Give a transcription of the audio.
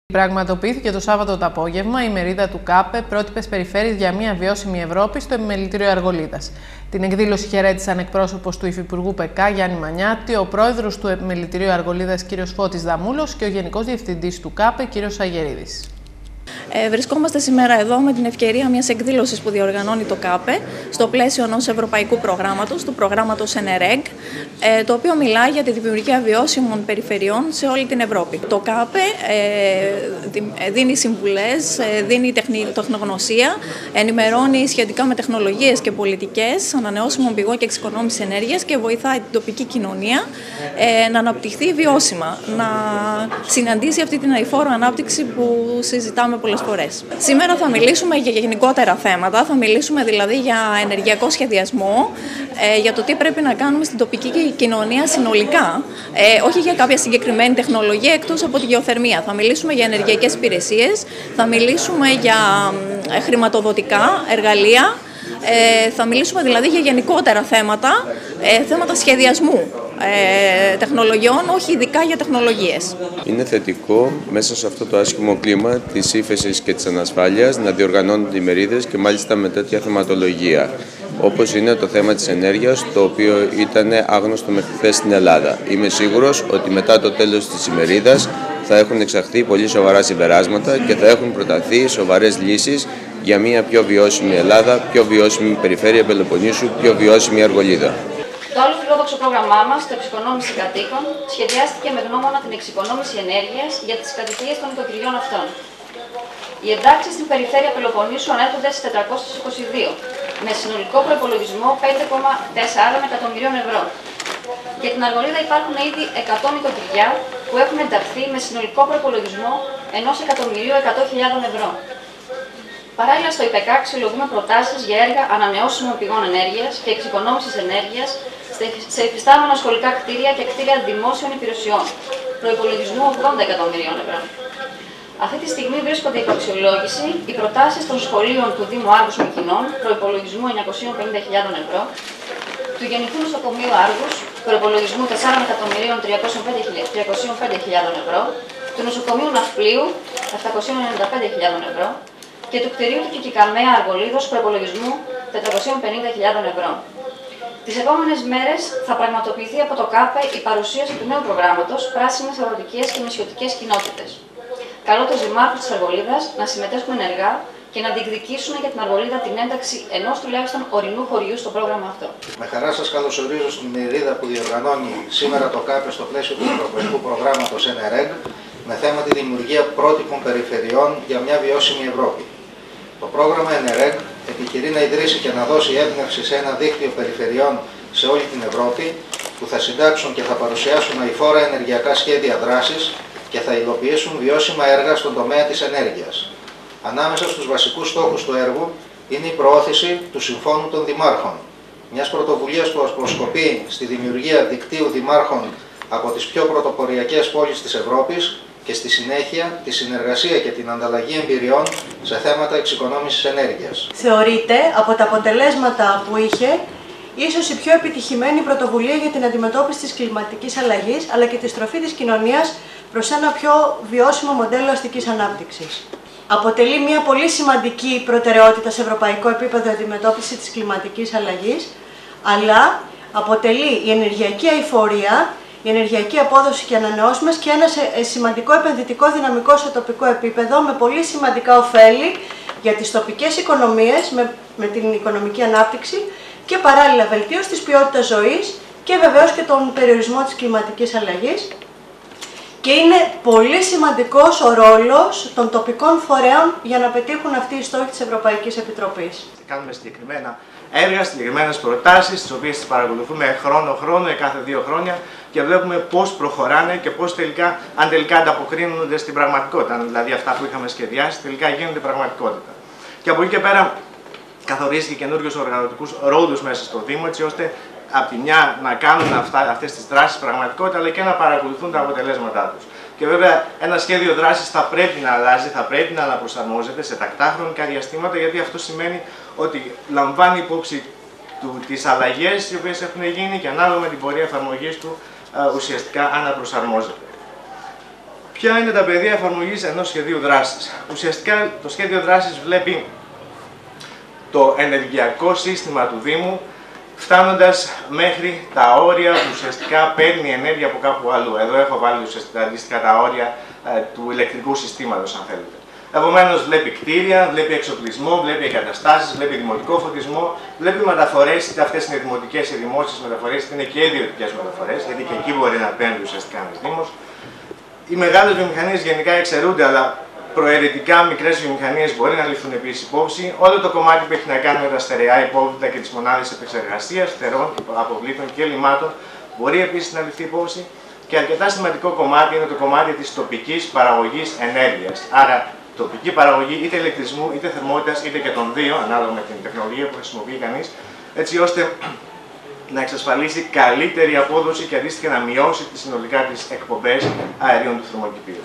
Πραγματοποιήθηκε το Σάββατο το απόγευμα η μερίδα του ΚΑΠΕ Πρότυπες Περιφέρειες για μια βιώσιμη Ευρώπη στο Επιμελητήριο Αργολίδας. Την εκδήλωση χαιρέτησαν εκπρόσωπος του Υφυπουργού ΠΕΚΑ Γιάννη Μανιάτη, ο πρόεδρος του Επιμελητηρίου Αργολίδας κ. Φώτης Δαμούλος και ο Γενικός Διευθυντής του ΚΑΠΕ κ. Αγερίδης. Βρισκόμαστε σήμερα εδώ με την ευκαιρία μιας εκδήλωσης που διοργανώνει το ΚΑΠΕ στο πλαίσιο ενός ευρωπαϊκού προγράμματος, του προγράμματος ENEREG, το οποίο μιλάει για τη δημιουργία βιώσιμων περιφερειών σε όλη την Ευρώπη. Το ΚΑΠΕ δίνει συμβουλές, δίνει τεχνογνωσία, ενημερώνει σχετικά με τεχνολογίες και πολιτικές ανανεώσιμων πηγών και εξοικονόμησης ενέργειας και βοηθάει την τοπική κοινωνία να αναπτυχθεί βιώσιμα, να συναντήσει αυτή την αειφόρο ανάπτυξη που συζητάμε πολλές φορές. Σήμερα θα μιλήσουμε για γενικότερα θέματα, θα μιλήσουμε δηλαδή για ενεργειακό σχεδιασμό, για το τι πρέπει να κάνουμε στην τοπική κοινωνία συνολικά, όχι για κάποια συγκεκριμένη τεχνολογία εκτός από τη γεωθερμία. Θα μιλήσουμε για ενεργειακές υπηρεσίες, θα μιλήσουμε για χρηματοδοτικά εργαλεία, θα μιλήσουμε δηλαδή για γενικότερα θέματα σχεδιασμού τεχνολογιών, όχι ειδικά για τεχνολογίες. Είναι θετικό μέσα σε αυτό το άσχημο κλίμα της ύφεσης και της ανασφάλειας να διοργανώνονται οι μερίδες και μάλιστα με τέτοια θεματολογία, όπως είναι το θέμα της ενέργειας, το οποίο ήταν άγνωστο μέχρι χθες στην Ελλάδα. Είμαι σίγουρος ότι μετά το τέλος της ημερίδας θα έχουν εξαχθεί πολύ σοβαρά συμπεράσματα και θα έχουν προταθεί σοβαρές λύσεις για μια πιο βιώσιμη Ελλάδα, πιο βιώσιμη περιφέρεια Πελοποννήσου, πιο βιώσιμη Αργολίδα. Το άλλο φιλόδοξο πρόγραμμά μας, το εξοικονόμηση κατοίκων, σχεδιάστηκε με γνώμονα την εξοικονόμηση ενέργειας για τις κατοικίες των οικοκυριών αυτών. Οι εντάξεις στην περιφέρεια Πελοποννήσου ανέρχονται στις 422, με συνολικό προϋπολογισμό 5,4 εκατομμυρίων ευρώ. Για την Αργολίδα υπάρχουν ήδη 100 νοικοκυριά που έχουν ενταχθεί με συνολικό προϋπολογισμό 1.100.000 ευρώ. Παράλληλα, στο ΙΠΕΚΑ αξιολογούμε προτάσεις για έργα ανανεώσιμων πηγών ενέργειας και εξοικονόμησης ενέργειας σε υφιστάμενα σχολικά κτίρια και κτίρια δημόσιων υπηρεσιών, προϋπολογισμού 80 εκατομμυρίων ευρώ. Αυτή τη στιγμή βρίσκονται υπό αξιολόγηση οι προτάσεις των σχολείων του Δήμου Άργους Μυκηνών, προϋπολογισμού 950.000 ευρώ, του Γενικού Νοσοκομείου Άργους, προϋπολογισμού 4.305.000 ευρώ, του Νοσοκομείου Ναυπλίου, 795.000 ευρώ, και του κτηρίου του Κικικαμέα Αργολίδος προϋπολογισμού 450.000 ευρώ. Τις επόμενες μέρες θα πραγματοποιηθεί από το ΚΑΠΕ η παρουσίαση του νέου προγράμματος Πράσινες Αγροτικές και Νησιωτικές Κοινότητες. Καλώ τους δημάρχους της Αργολίδας να συμμετέχουν ενεργά και να διεκδικήσουν για την Αργολίδα την ένταξη ενός τουλάχιστον ορεινού χωριού στο πρόγραμμα αυτό. Με χαρά σας καλωσορίζω στην μερίδα που διοργανώνει σήμερα το ΚΑΠΕ στο πλαίσιο του Ευρωπαϊκού Προγράμματος ENEREG με θέμα τη δημιουργία πρότυπων περιφερειών για μια βιώσιμη Ευρώπη. Το πρόγραμμα ENEREG επιχειρεί να ιδρύσει και να δώσει έμπνευση σε ένα δίκτυο περιφερειών σε όλη την Ευρώπη που θα συντάξουν και θα παρουσιάσουν αειφόρα ενεργειακά σχέδια δράσης και θα υλοποιήσουν βιώσιμα έργα στον τομέα της ενέργειας. Ανάμεσα στους βασικούς στόχους του έργου είναι η προώθηση του Συμφώνου των Δημάρχων, μιας πρωτοβουλίας που αποσκοπεί στη δημιουργία δικτύου δημάρχων από τις πιο πρωτοποριακές πόλεις της Ευρώπης και στη συνέχεια τη συνεργασία και την ανταλλαγή εμπειριών σε θέματα εξοικονόμησης ενέργειας. Θεωρείται από τα αποτελέσματα που είχε ίσως η πιο επιτυχημένη πρωτοβουλία για την αντιμετώπιση της κλιματικής αλλαγής αλλά και τη στροφή της κοινωνίας προς ένα πιο βιώσιμο μοντέλο αστικής ανάπτυξης. Αποτελεί μια πολύ σημαντική προτεραιότητα σε ευρωπαϊκό επίπεδο αντιμετώπιση της κλιματικής αλλαγής, αλλά αποτελεί η ενεργειακή αειφορία, η ενεργειακή απόδοση και ανανεώσιμες και ένα σημαντικό επενδυτικό δυναμικό σε τοπικό επίπεδο με πολύ σημαντικά ωφέλη για τις τοπικές οικονομίες με την οικονομική ανάπτυξη και παράλληλα βελτίωση της ποιότητας ζωής και βεβαίως και τον περιορισμό της κλιματικής αλλαγής. Και είναι πολύ σημαντικός ο ρόλος των τοπικών φορέων για να πετύχουν αυτοί οι στόχοι της Ευρωπαϊκής Επιτροπής. Κάνουμε συγκεκριμένα έργα, συγκεκριμένες προτάσεις, τις οποίες τις παρακολουθούμε χρόνο-χρόνο, κάθε 2 χρόνια και βλέπουμε πώς προχωράνε και πώς αν τελικά ανταποκρίνονται στην πραγματικότητα. Αν δηλαδή αυτά που είχαμε σχεδιάσει τελικά γίνονται πραγματικότητα. Και από εκεί και πέρα καθορίζει και καινούριους οργανωτικούς ρόλους μέσα στο Δήμο, έτσι ώστε από τη μια να κάνουν αυτές τις δράσεις πραγματικότητα, αλλά και να παρακολουθούν τα αποτελέσματά τους. Και βέβαια ένα σχέδιο δράσης θα πρέπει να αλλάζει, θα πρέπει να αναπροσαρμόζεται σε τακτά χρονικά διαστήματα, γιατί αυτό σημαίνει ότι λαμβάνει υπόψη τις αλλαγές οι οποίες έχουν γίνει και ανάλογα με την πορεία εφαρμογής του ουσιαστικά αναπροσαρμόζεται. Ποια είναι τα πεδία εφαρμογής ενός σχεδίου δράσης? Ουσιαστικά το σχέδιο δράσης βλέπει το ενεργειακό σύστημα του Δήμου φτάνοντας μέχρι τα όρια που ουσιαστικά παίρνει ενέργεια από κάπου αλλού. Εδώ έχω βάλει ουσιαστικά αντίστοιχα τα όρια του ηλεκτρικού συστήματος, αν θέλετε. Επομένως, βλέπει κτίρια, βλέπει εξοπλισμό, βλέπει εγκαταστάσεις, βλέπει δημοτικό φωτισμό, βλέπει μεταφορές, είτε αυτές είναι δημοτικές ή δημόσιες μεταφορές, είτε είναι και ιδιωτικές μεταφορές, γιατί και εκεί μπορεί να παίρνει ουσιαστικά ένας Δήμος. Οι μεγάλες βιομηχανίες γενικά εξαιρούνται, αλλά προαιρετικά μικρές βιομηχανίες μπορεί να ληφθούν επίσης υπόψη. Όλο το κομμάτι που έχει να κάνει με τα στερεά υπόβλητα και τις μονάδες επεξεργασίας, φτερών, αποβλήτων και λιμάτων μπορεί επίσης να ληφθεί υπόψη. Και αρκετά σημαντικό κομμάτι είναι το κομμάτι της τοπικής παραγωγής ενέργειας. Άρα, τοπική παραγωγή είτε ηλεκτρισμού, είτε θερμότητας, είτε και των δύο, ανάλογα με την τεχνολογία που χρησιμοποιεί κανείς, έτσι ώστε να εξασφαλίσει καλύτερη απόδοση και αντίστοιχα να μειώσει τις συνολικά τις εκπομπές αερίων του θερμοκηπίου.